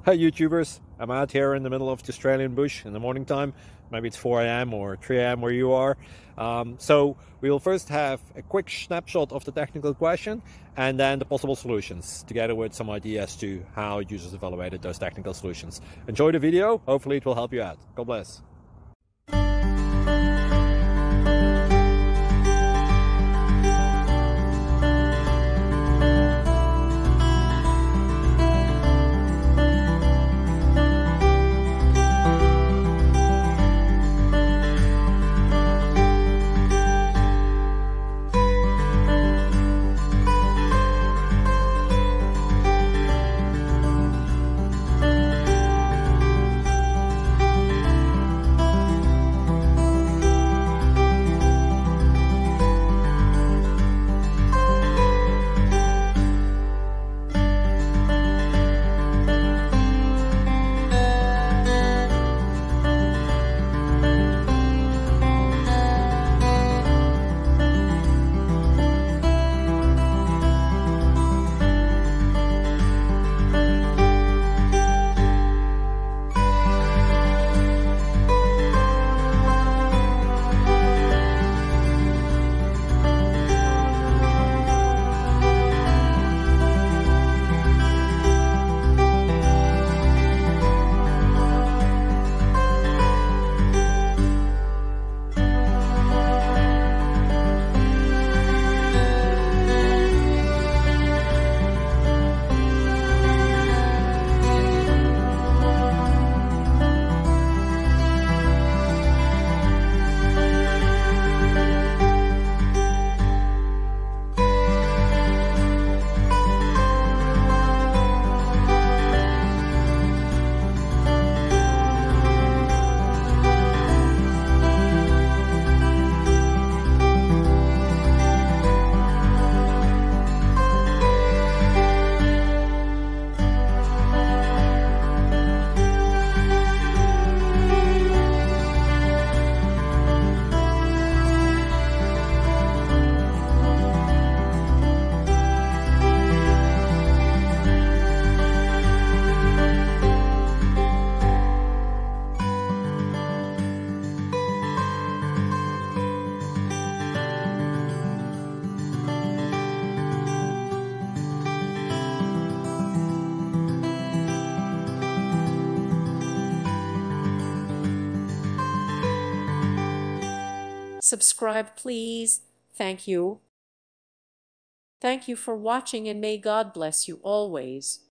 Hi YouTubers, I'm out here in the middle of the Australian bush in the morning time. Maybe it's 4 a.m. or 3 a.m. where you are. So we'll first have a quick snapshot of the technical question and then the possible solutions, together with some ideas to how users evaluated those technical solutions. Enjoy the video, hopefully it will help you out. God bless. Subscribe, please. Thank you. Thank you for watching, and may God bless you always.